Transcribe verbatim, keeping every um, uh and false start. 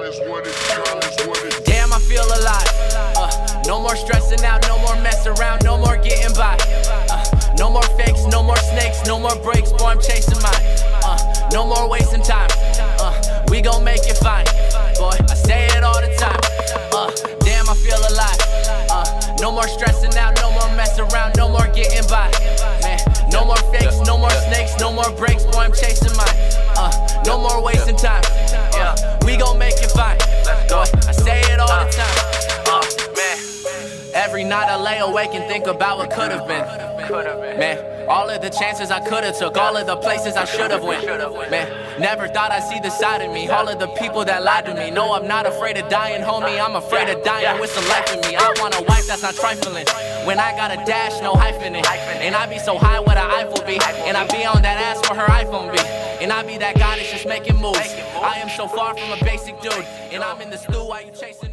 Damn, I feel alive. Uh, no more stressing out, no more mess around, no more getting by. Uh, no more fakes, no more snakes, no more breaks, boy, I'm chasing mine. Uh, no more wasting time. Uh, we gon' make it fine. Boy, I say it all the time. Uh, damn, I feel alive. Uh, no more stressing out, no more mess around, no more getting by. Man, no more fakes, no more snakes, no more breaks, boy, I'm chasing mine. Uh, no more wasting time. Uh, we gon' make it fine. Boy, I say it all the time. Uh, man, every night I lay awake and think about what could've been. Man, all of the chances I could've took, all of the places I should've went. Man, never thought I'd see the side of me, all of the people that lied to me. No, I'm not afraid of dying, homie, I'm afraid of dying with some life in me. I want a wife that's not trifling. When I got a dash, no hyphen in. And I be so high with an Eiffel be. And I be on that ass for her iPhone be. And I be that guy that's just making moves. I am so far from a basic dude. And I'm in the stew while you chasing